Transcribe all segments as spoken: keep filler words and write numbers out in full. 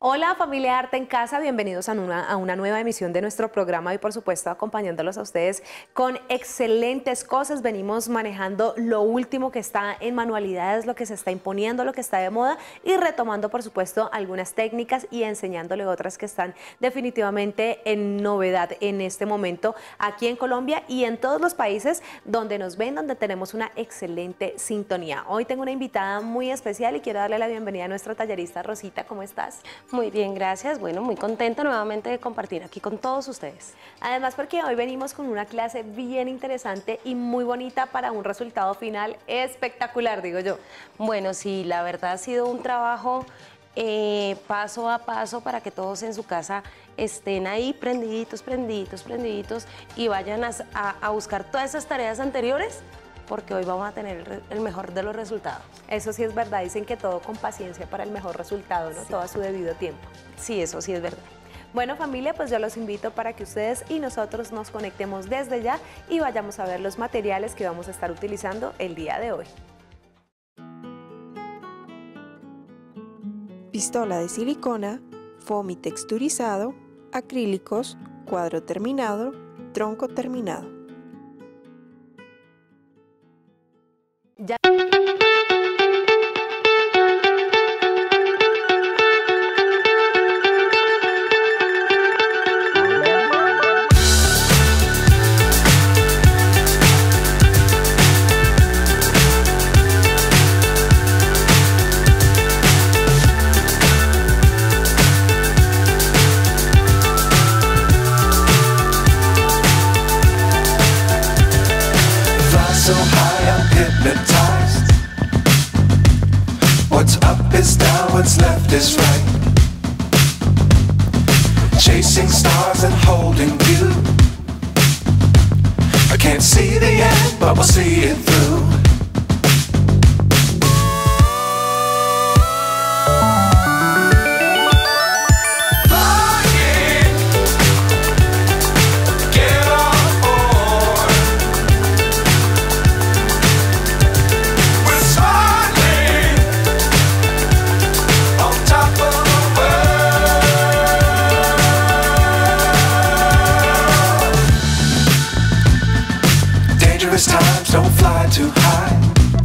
Hola familia Arte en Casa, bienvenidos a una, a una nueva emisión de nuestro programa y por supuesto acompañándolos a ustedes con excelentes cosas. Venimos manejando lo último que está en manualidades, lo que se está imponiendo, lo que está de moda y retomando por supuesto algunas técnicas y enseñándole otras que están definitivamente en novedad en este momento aquí en Colombia y en todos los países donde nos ven, donde tenemos una excelente sintonía. Hoy tengo una invitada muy especial y quiero darle la bienvenida a nuestra tallerista Rosita. ¿Cómo estás? Muy bien, gracias. Bueno, muy contenta nuevamente de compartir aquí con todos ustedes. Además porque hoy venimos con una clase bien interesante y muy bonita para un resultado final espectacular, digo yo. Bueno, sí, la verdad ha sido un trabajo eh, paso a paso para que todos en su casa estén ahí prendiditos, prendiditos, prendiditos y vayan a, a, a buscar todas esas tareas anteriores, porque hoy vamos a tener el mejor de los resultados. Eso sí es verdad, dicen que todo con paciencia para el mejor resultado, ¿no? Sí. Todo a su debido tiempo. Sí, eso sí es verdad. Bueno familia, pues yo los invito para que ustedes y nosotros nos conectemos desde ya y vayamos a ver los materiales que vamos a estar utilizando el día de hoy. Pistola de silicona, foamy texturizado, acrílicos, cuadro terminado, tronco terminado. Ya. So high I'm hypnotized. What's up is down, what's left is right. Chasing stars and holding you. I can't see the end, but we'll see it through. Times don't fly too high.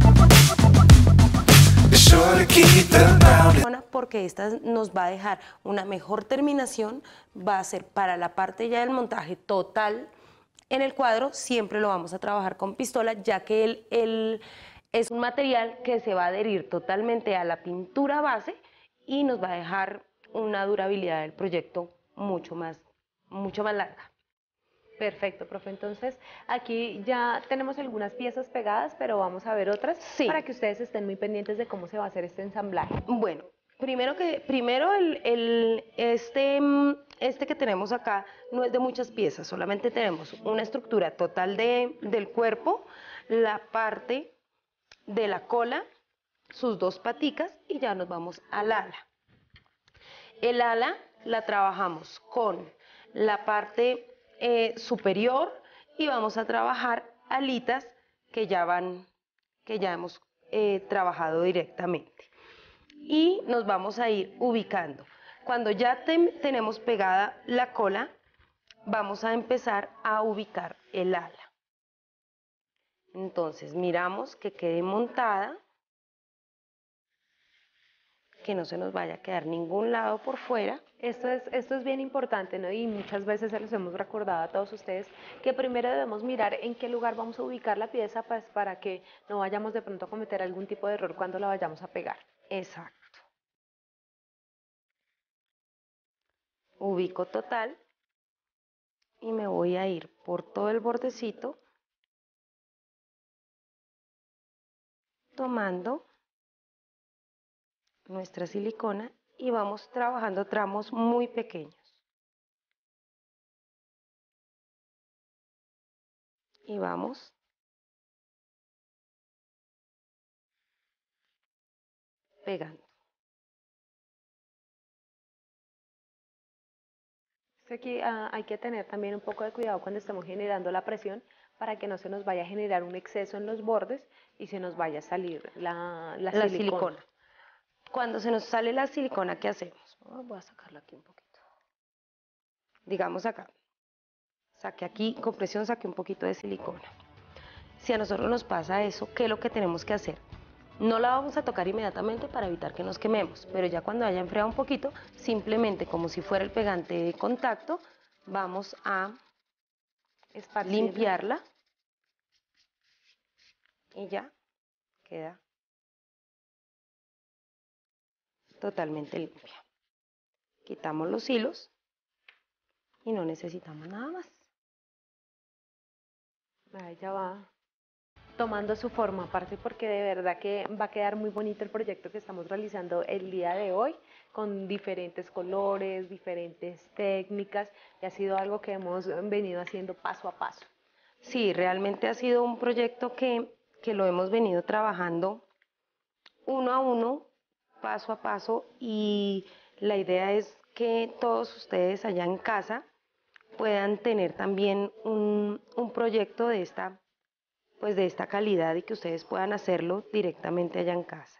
Be sure to keep the ground. Porque esta nos va a dejar una mejor terminación, va a ser para la parte ya del montaje total en el cuadro. Siempre lo vamos a trabajar con pistola, ya que el, el, es un material que se va a adherir totalmente a la pintura base y nos va a dejar una durabilidad del proyecto mucho más, mucho más larga. Perfecto, profe. Entonces, aquí ya tenemos algunas piezas pegadas, pero vamos a ver otras sí. Para que ustedes estén muy pendientes de cómo se va a hacer este ensamblaje. Bueno, primero, que, primero el, el, este, este que tenemos acá no es de muchas piezas, solamente tenemos una estructura total de, del cuerpo, la parte de la cola, sus dos paticas y ya nos vamos al ala. El ala la trabajamos con la parte Eh, superior y vamos a trabajar alitas que ya van, que ya hemos eh, trabajado directamente y nos vamos a ir ubicando. Cuando ya te, tenemos pegada la cola, vamos a empezar a ubicar el ala. Entonces miramos que quede montada, que no se nos vaya a quedar ningún lado por fuera. Esto es, esto es bien importante, ¿no? Y muchas veces se los hemos recordado a todos ustedes que primero debemos mirar en qué lugar vamos a ubicar la pieza, pues, para que no vayamos de pronto a cometer algún tipo de error cuando la vayamos a pegar. Exacto. Ubico total y me voy a ir por todo el bordecito tomando nuestra silicona y vamos trabajando tramos muy pequeños y vamos pegando. Aquí uh, hay que tener también un poco de cuidado cuando estamos generando la presión para que no se nos vaya a generar un exceso en los bordes y se nos vaya a salir la, la, la silicona. silicona. Cuando se nos sale la silicona, ¿qué hacemos? Oh, voy a sacarla aquí un poquito. Digamos acá. Saqué aquí, con presión saqué un poquito de silicona. Si a nosotros nos pasa eso, ¿qué es lo que tenemos que hacer? No la vamos a tocar inmediatamente para evitar que nos quememos, pero ya cuando haya enfriado un poquito, simplemente como si fuera el pegante de contacto, vamos a Esparcirla. limpiarla y ya queda totalmente limpia. Quitamos los hilos y no necesitamos nada más. Ahí ya va tomando su forma, aparte porque de verdad que va a quedar muy bonito el proyecto que estamos realizando el día de hoy, con diferentes colores, diferentes técnicas, y ha sido algo que hemos venido haciendo paso a paso. Sí, realmente ha sido un proyecto que, que lo hemos venido trabajando uno a uno, paso a paso, y la idea es que todos ustedes allá en casa puedan tener también un, un proyecto de esta, pues de esta calidad y que ustedes puedan hacerlo directamente allá en casa.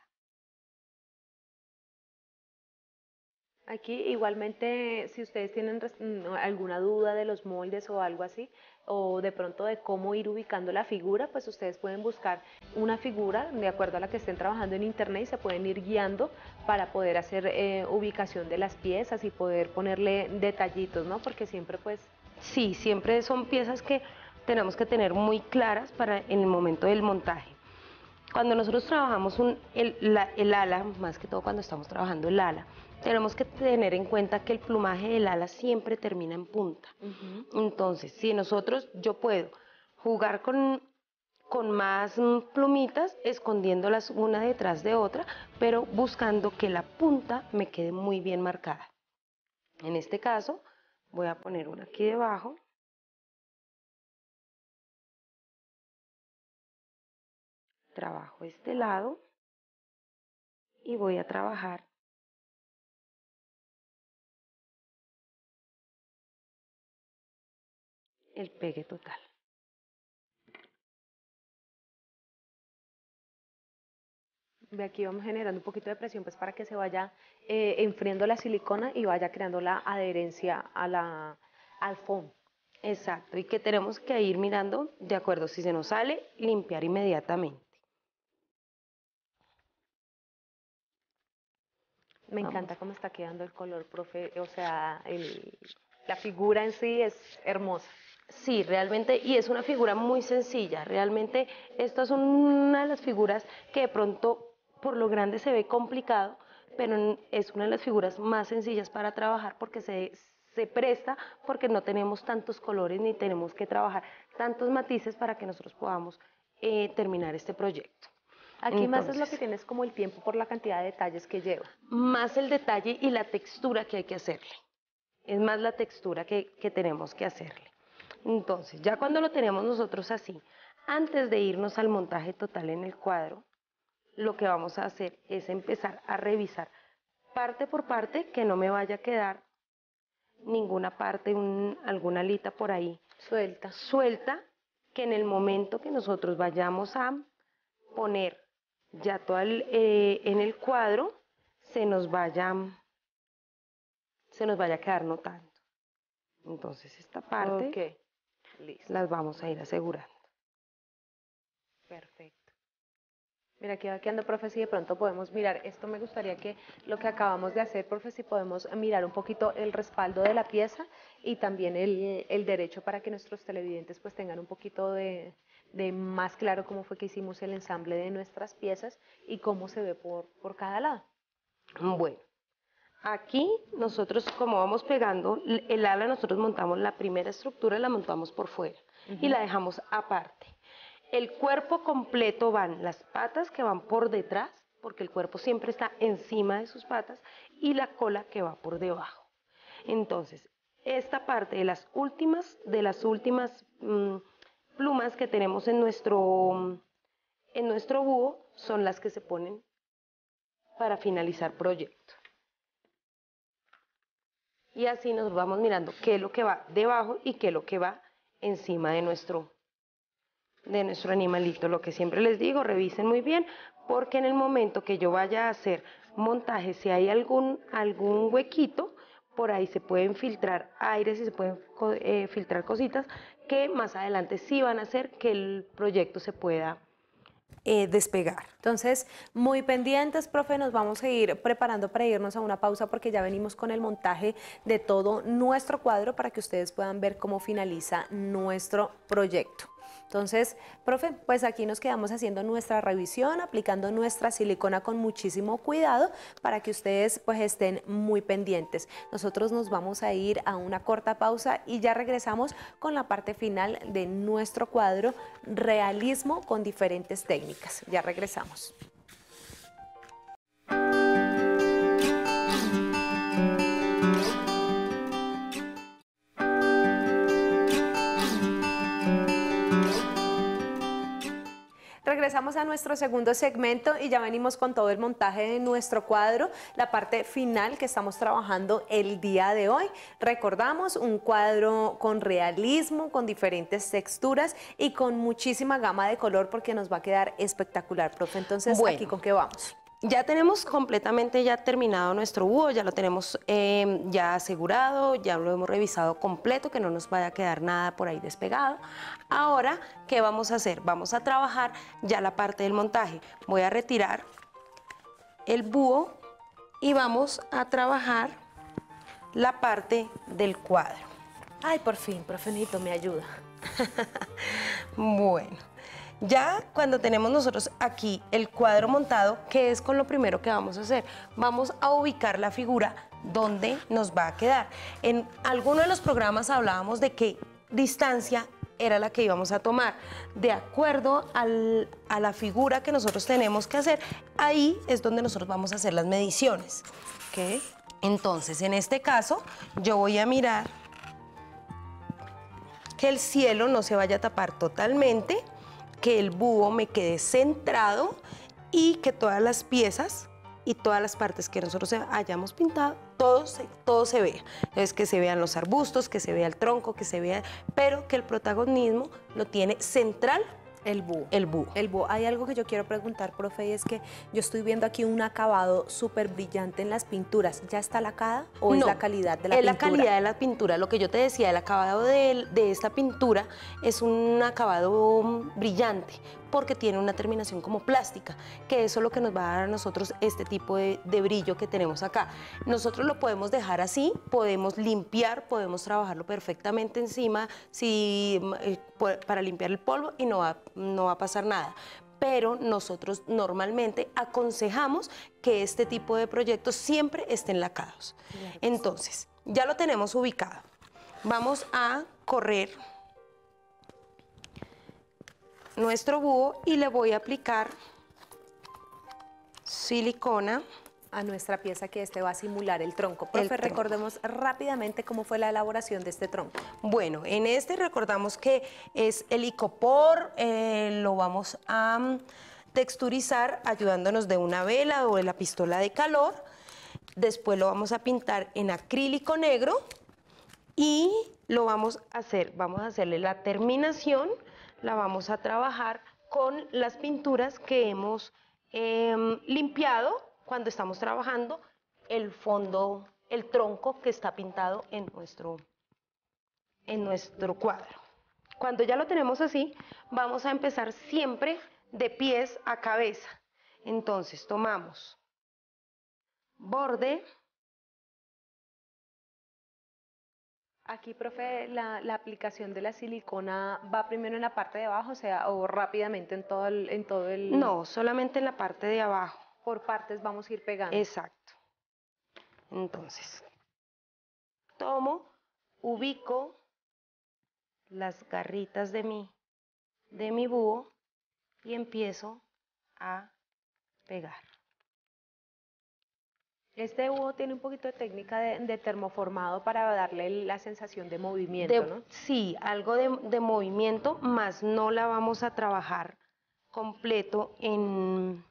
Aquí igualmente, si ustedes tienen res- mm, alguna duda de los moldes o algo así, o de pronto de cómo ir ubicando la figura, pues ustedes pueden buscar una figura de acuerdo a la que estén trabajando en internet y se pueden ir guiando para poder hacer eh, ubicación de las piezas y poder ponerle detallitos, ¿no? Porque siempre pues Sí, siempre son piezas que tenemos que tener muy claras para en el momento del montaje. Cuando nosotros trabajamos un, el, la- el ala, más que todo cuando estamos trabajando el ala, tenemos que tener en cuenta que el plumaje del ala siempre termina en punta. Ujú. Entonces, si nosotros, yo puedo jugar con, con más mm, plumitas, escondiéndolas una detrás de otra, pero buscando que la punta me quede muy bien marcada. En este caso, voy a poner una aquí debajo. Trabajo este lado y voy a trabajar el pegue total. De aquí vamos generando un poquito de presión pues para que se vaya eh, enfriando la silicona y vaya creando la adherencia a la, al foam. Exacto, y que tenemos que ir mirando, de acuerdo, si se nos sale, limpiar inmediatamente. Me Vamos. encanta cómo está quedando el color, profe, o sea, el- la figura en sí es hermosa. Sí, realmente, y es una figura muy sencilla, realmente estas son una de las figuras que de pronto por lo grande se ve complicado, pero n- es una de las figuras más sencillas para trabajar porque se, se presta, porque no tenemos tantos colores ni tenemos que trabajar tantos matices para que nosotros podamos eh, terminar este proyecto. Aquí más es lo Entonces, que tienes como el tiempo por la cantidad de detalles que lleva. más el detalle y la textura que hay que hacerle. Es más la textura que, que tenemos que hacerle. Entonces, ya cuando lo tenemos nosotros así, antes de irnos al montaje total en el cuadro, lo que vamos a hacer es empezar a revisar parte por parte, que no me vaya a quedar ninguna parte, un- alguna alita por ahí Suelta. suelta, que en el momento que nosotros vayamos a poner ya todo el, eh, en el cuadro, se nos vaya, se nos vaya a quedar notando. Entonces esta parte Ok, listo, las vamos a ir asegurando. perfecto. Mira, aquí va quedando, profe, si de pronto podemos mirar, esto me gustaría que lo que acabamos de hacer, profe, si podemos mirar un poquito el respaldo de la pieza y también el, el derecho para que nuestros televidentes pues tengan un poquito de, de más claro cómo fue que hicimos el ensamble de nuestras piezas y cómo se ve por, por cada lado. Bueno, aquí nosotros como vamos pegando l- el ala, nosotros montamos la primera estructura, la montamos por fuera y la dejamos aparte. El cuerpo completo van las patas que van por detrás, porque el cuerpo siempre está encima de sus patas, y la cola que va por debajo. Entonces, esta parte de las últimas, de las últimas mm, plumas que tenemos en nuestro, en nuestro búho son las que se ponen para finalizar proyecto. Y así nos vamos mirando qué es lo que va debajo y qué es lo que va encima de nuestro, de nuestro animalito. Lo que siempre les digo, revisen muy bien, porque en el momento que yo vaya a hacer montaje, si hay algún, algún huequito, por ahí se pueden filtrar aires y se pueden eh, filtrar cositas que más adelante sí van a hacer que el proyecto se pueda eh, despegar. Entonces, muy pendientes, profe, nos vamos a ir preparando para irnos a una pausa porque ya venimos con el montaje de todo nuestro cuadro para que ustedes puedan ver cómo finaliza nuestro proyecto. Entonces, profe, pues aquí nos quedamos haciendo nuestra revisión, aplicando nuestra silicona con muchísimo cuidado para que ustedes pues estén muy pendientes. Nosotros nos vamos a ir a una corta pausa y ya regresamos con la parte final de nuestro cuadro Realismo con diferentes técnicas. Ya regresamos. Regresamos a nuestro segundo segmento y ya venimos con todo el montaje de nuestro cuadro, la parte final que estamos trabajando el día de hoy. Recordamos un cuadro con realismo, con diferentes texturas y con muchísima gama de color porque nos va a quedar espectacular, profe. Entonces, bueno, ¿aquí con qué vamos? Ya tenemos completamente ya terminado nuestro búho, ya lo tenemos eh, ya asegurado, ya lo hemos revisado completo, que no nos vaya a quedar nada por ahí despegado. Ahora, ¿qué vamos a hacer? Vamos a trabajar ya la parte del montaje. Voy a retirar el búho y vamos a trabajar la parte del cuadro. Ay, por fin, profe Nito, me ayuda. Bueno. Ya cuando tenemos nosotros aquí el cuadro montado, ¿qué es con lo primero que vamos a hacer? Vamos a ubicar la figura donde nos va a quedar. En alguno de los programas hablábamos de qué distancia era la que íbamos a tomar. De acuerdo al, a la figura que nosotros tenemos que hacer, ahí es donde nosotros vamos a hacer las mediciones. ¿Qué? Entonces, en este caso, yo voy a mirar que el cielo no se vaya a tapar totalmente, que el búho me quede centrado y que todas las piezas y todas las partes que nosotros hayamos pintado, todo se, todo se vea. Entonces, que se vean los arbustos, que se vea el tronco, que se vea, pero que el protagonismo lo tiene central el búho. El búho. El búho. Hay algo que yo quiero preguntar, profe, y es que yo estoy viendo aquí un acabado súper brillante en las pinturas. ¿Ya está lacada o es no, la calidad de la es pintura? la calidad de la pintura. Lo que yo te decía, el acabado de, de esta pintura es un acabado brillante porque tiene una terminación como plástica, que eso es lo que nos va a dar a nosotros este tipo de, de brillo que tenemos acá. Nosotros lo podemos dejar así, podemos limpiar, podemos trabajarlo perfectamente encima si, para limpiar el polvo y no va, no va a pasar nada. Pero nosotros normalmente aconsejamos que este tipo de proyectos siempre estén lacados. Entonces, ya lo tenemos ubicado. Vamos a correr nuestro búho y le voy a aplicar silicona a nuestra pieza, que este va a simular el tronco. Profe, el tronco. recordemos rápidamente cómo fue la elaboración de este tronco. Bueno, en este recordamos que es el icopor, eh, lo vamos a um, texturizar ayudándonos de una vela o de la pistola de calor. Después lo vamos a pintar en acrílico negro y lo vamos a hacer, vamos a hacerle la terminación, la vamos a trabajar con las pinturas que hemos eh, limpiado cuando estamos trabajando el fondo, el tronco que está pintado en nuestro, en nuestro cuadro. Cuando ya lo tenemos así, vamos a empezar siempre de pies a cabeza. Entonces tomamos borde. Aquí, profe, la, la aplicación de la silicona va primero en la parte de abajo, o sea, o rápidamente en todo el... En todo el... No, solamente en la parte de abajo. Por partes vamos a ir pegando. Exacto. Entonces, tomo, ubico las garritas de mi, de mi búho y empiezo a pegar. Este búho tiene un poquito de técnica de, de termoformado para darle la sensación de movimiento, De, ¿no? Sí, algo de, de movimiento, más no la vamos a trabajar completo en,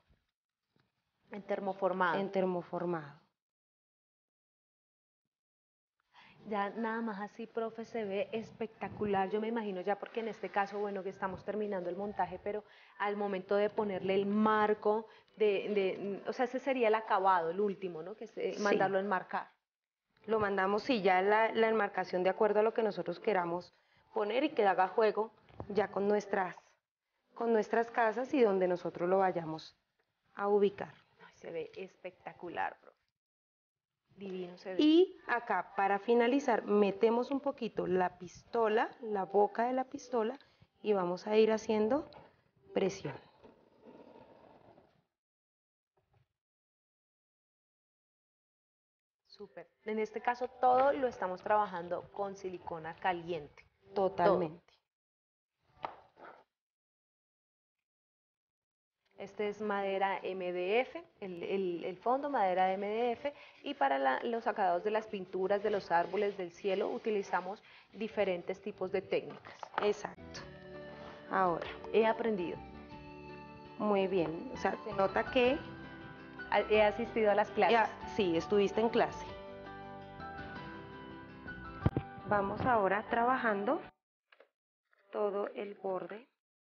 en termoformado. En termoformado. Ya nada más así, profe, se ve espectacular. Yo me imagino ya porque en este caso, bueno, que estamos terminando el montaje, pero al momento de ponerle el marco, de, de, o sea, ese sería el acabado, el último, ¿no? Que es eh, Sí. mandarlo a enmarcar. Lo mandamos, sí, ya la, la enmarcación de acuerdo a lo que nosotros queramos poner y que haga juego ya con nuestras, con nuestras casas y donde nosotros lo vayamos a ubicar. Ay, se ve espectacular, profe. Divino se ve. Y acá, para finalizar, metemos un poquito la pistola, la boca de la pistola, y vamos a ir haciendo presión. Súper. En este caso todo lo estamos trabajando con silicona caliente. Totalmente. Este es madera M D F, el, el, el fondo madera M D F, y para la, los acabados de las pinturas, de los árboles, del cielo, utilizamos diferentes tipos de técnicas. Exacto. Ahora, He aprendido, muy bien. O sea, se nota que he asistido a las clases. ya, sí, estuviste en clase. Vamos ahora trabajando todo el borde.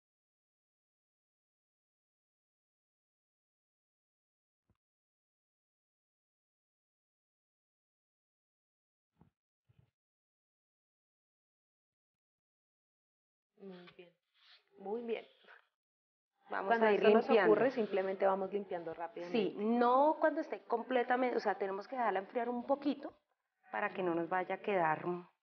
Muy bien, muy bien. Vamos Cuando a ir esto nos limpiando. ocurre, simplemente vamos limpiando rápidamente. Sí, no cuando esté completamente, o sea, tenemos que dejarla enfriar un poquito para que no nos vaya a quedar,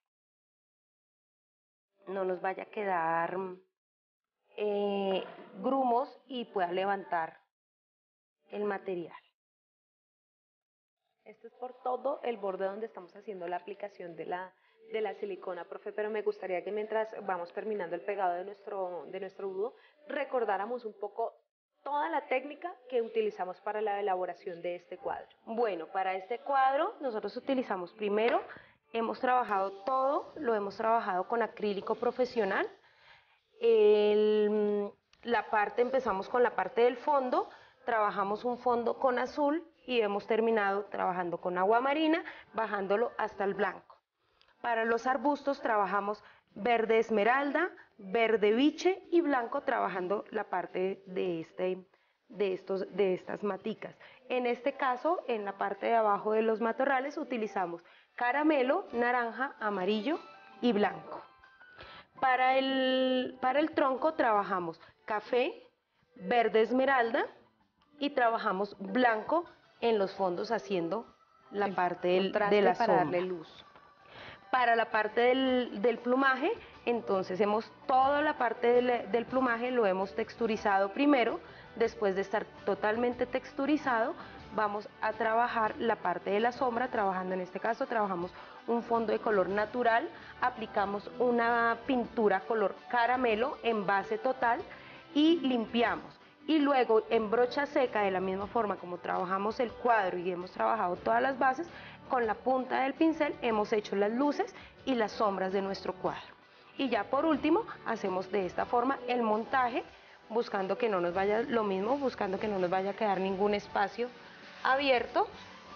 no nos vaya a quedar eh, grumos y pueda levantar el material. Esto es por todo el borde donde estamos haciendo la aplicación de la, de la silicona, profe, pero me gustaría que mientras vamos terminando el pegado de nuestro, de nuestro budo, recordáramos un poco toda la técnica que utilizamos para la elaboración de este cuadro. Bueno, para este cuadro nosotros utilizamos primero, hemos trabajado todo, lo hemos trabajado con acrílico profesional. El, la parte, empezamos con la parte del fondo, trabajamos un fondo con azul y hemos terminado trabajando con agua marina, bajándolo hasta el blanco. Para los arbustos trabajamos verde esmeralda, verde biche y blanco, trabajando la parte de, este, de, estos, de estas maticas. En este caso, en la parte de abajo de los matorrales utilizamos caramelo, naranja, amarillo y blanco. Para el, para el tronco trabajamos café, verde esmeralda y trabajamos blanco en los fondos haciendo la parte del, de la para sombra. darle luz. Para la parte del, del plumaje, entonces hemos toda la parte del, del plumaje lo hemos texturizado primero. Después de estar totalmente texturizado, vamos a trabajar la parte de la sombra, trabajando en este caso, trabajamos un fondo de color natural, aplicamos una pintura color caramelo en base total y limpiamos. Y luego en brocha seca, de la misma forma como trabajamos el cuadro y hemos trabajado todas las bases, con la punta del pincel hemos hecho las luces y las sombras de nuestro cuadro. Y ya por último, hacemos de esta forma el montaje, buscando que no nos vaya lo mismo, buscando que no nos vaya a quedar ningún espacio abierto.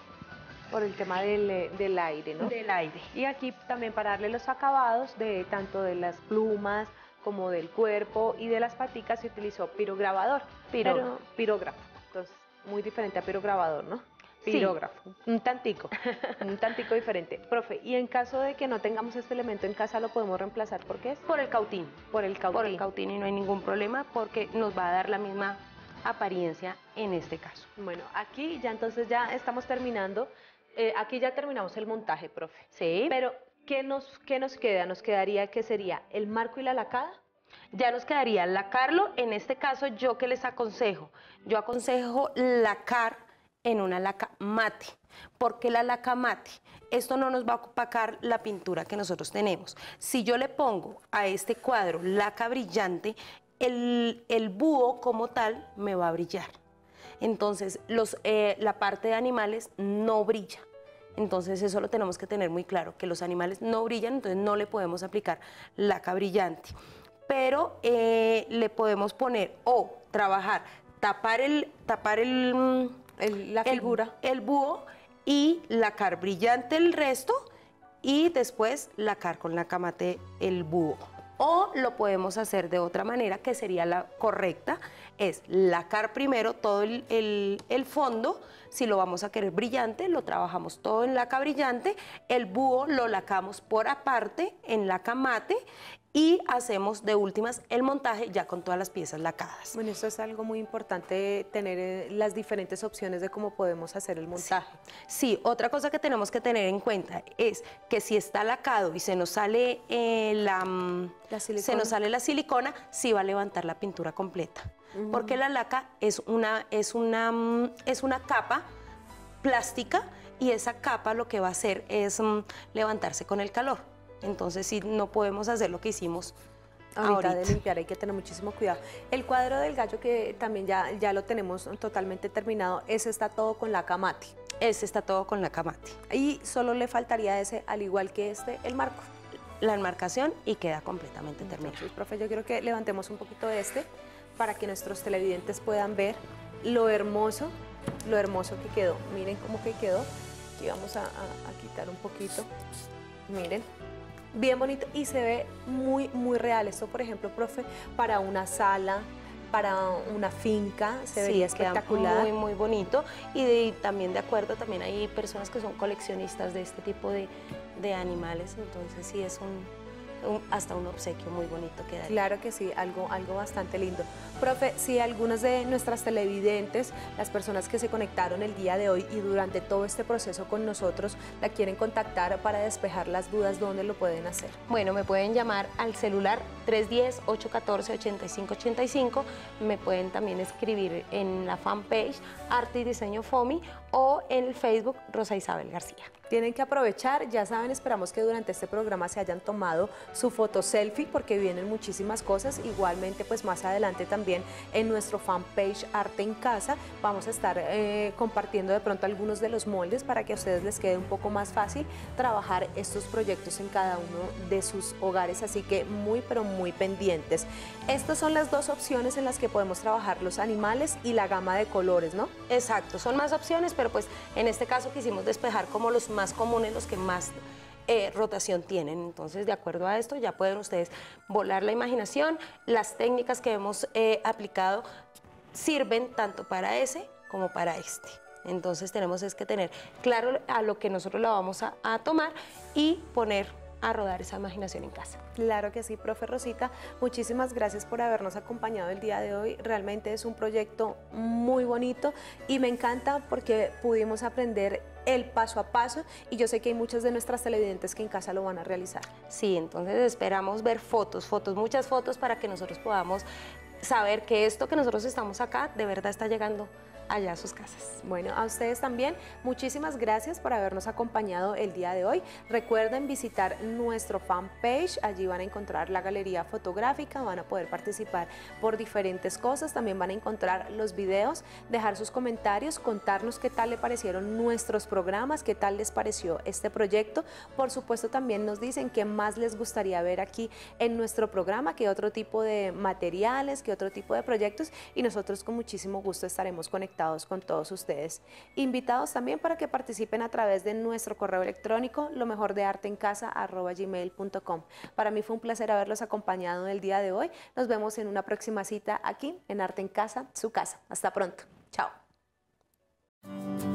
Por el tema del, del aire, ¿no? Del aire. Y aquí también para darle los acabados de tanto de las plumas como del cuerpo y de las paticas se utilizó pirograbador. Pirógrafo. Pero, pirógrafo. Entonces, muy diferente a pirograbador, ¿no? Sí. Pirógrafo. Un tantico, un tantico diferente. Profe, y en caso de que no tengamos este elemento en casa, ¿lo podemos reemplazar? ¿Por qué es? Por el cautín. Por el cautín. Por el cautín y no hay ningún problema porque nos va a dar la misma apariencia en este caso. Bueno, aquí ya entonces ya estamos terminando. Eh, aquí ya terminamos el montaje, profe. Sí. Pero, ¿qué nos, qué nos queda? Nos quedaría, ¿qué sería? ¿El marco y la lacada? Ya nos quedaría lacarlo. En este caso, ¿yo qué les aconsejo? Yo aconsejo lacar en una laca mate. ¿Por qué la laca mate? Esto no nos va a opacar la pintura que nosotros tenemos. Si yo le pongo a este cuadro laca brillante, el, el búho como tal me va a brillar. Entonces, los, eh, la parte de animales no brilla. Entonces, eso lo tenemos que tener muy claro, que los animales no brillan, entonces no le podemos aplicar laca brillante. Pero eh, le podemos poner o trabajar, tapar el, tapar el, el, la figura. El, el búho y lacar brillante el resto y después lacar con nacamate el búho. O lo podemos hacer de otra manera, que sería la correcta, es lacar primero todo el, el, el fondo. Si lo vamos a querer brillante, lo trabajamos todo en laca brillante, el búho lo lacamos por aparte en nacamate y hacemos de últimas el montaje ya con todas las piezas lacadas. Bueno, eso es algo muy importante, tener eh, las diferentes opciones de cómo podemos hacer el montaje. Sí, sí, otra cosa que tenemos que tener en cuenta es que si está lacado y se nos sale, eh, la, la se nos sale la silicona, sí va a levantar la pintura completa. Uh-huh. Porque la laca es una, es, una, es una capa plástica y esa capa lo que va a hacer es um, levantarse con el calor. Entonces sí, no podemos hacer lo que hicimos ahorita, ahorita. de limpiar, hay que tener muchísimo cuidado. El cuadro del gallo, que también ya, ya lo tenemos totalmente terminado, ese está todo con laca mate. Ese está todo con nacamate. Y solo le faltaría ese, al igual que este, el marco. La enmarcación y queda completamente terminado. Entonces, profe, yo quiero que levantemos un poquito de este para que nuestros televidentes puedan ver lo hermoso, lo hermoso que quedó. Miren cómo que quedó. Aquí vamos a, a, a quitar un poquito. Miren. Bien bonito y se ve muy, muy real. Esto, por ejemplo, profe, para una sala, para una finca, se sí, vería espectacular. Muy, muy bonito. Y, de, y también de acuerdo, también hay personas que son coleccionistas de este tipo de, de animales, entonces sí es un... Un, hasta un obsequio muy bonito queda. Claro que sí, algo, algo bastante lindo. Profe, si algunas de nuestras televidentes, las personas que se conectaron el día de hoy y durante todo este proceso con nosotros, la quieren contactar para despejar las dudas, ¿dónde lo pueden hacer? Bueno, me pueden llamar al celular tres uno cero, ocho uno cuatro, ocho cinco ocho cinco, me pueden también escribir en la fanpage Arte y Diseño FOMI o en el Facebook Rosa Isabel García. Tienen que aprovechar, ya saben, esperamos que durante este programa se hayan tomado su foto selfie porque vienen muchísimas cosas. Igualmente, pues más adelante también en nuestro fanpage Arte en Casa vamos a estar eh, compartiendo de pronto algunos de los moldes para que a ustedes les quede un poco más fácil trabajar estos proyectos en cada uno de sus hogares, así que muy pero muy pendientes. Estas son las dos opciones en las que podemos trabajar los animales y la gama de colores, ¿no? Exacto, son más opciones, pero pues en este caso quisimos despejar como los más más comunes, los que más eh, rotación tienen. Entonces, de acuerdo a esto, ya pueden ustedes volar la imaginación. Las técnicas que hemos eh, aplicado sirven tanto para ese como para este. Entonces, tenemos es que tener claro a lo que nosotros la vamos a, a tomar y poner a rodar esa imaginación en casa. Claro que sí, profe Rosita, muchísimas gracias por habernos acompañado el día de hoy. Realmente es un proyecto muy bonito y me encanta porque pudimos aprender el paso a paso y yo sé que hay muchas de nuestras televidentes que en casa lo van a realizar. Sí, entonces esperamos ver fotos, fotos, muchas fotos para que nosotros podamos saber que esto que nosotros estamos acá de verdad está llegando allá a sus casas. Bueno, a ustedes también, muchísimas gracias por habernos acompañado el día de hoy. Recuerden visitar nuestro fanpage, allí van a encontrar la galería fotográfica, van a poder participar por diferentes cosas, también van a encontrar los videos, dejar sus comentarios, contarnos qué tal le parecieron nuestros programas, qué tal les pareció este proyecto. Por supuesto, también nos dicen qué más les gustaría ver aquí en nuestro programa, qué otro tipo de materiales, qué otro tipo de proyectos, y nosotros con muchísimo gusto estaremos conectados con todos ustedes. Invitados también para que participen a través de nuestro correo electrónico, lo mejor de arte en casa arroba gmail punto com. Para mí fue un placer haberlos acompañado el día de hoy. Nos vemos en una próxima cita aquí en Arte en Casa, su casa. Hasta pronto. Chao.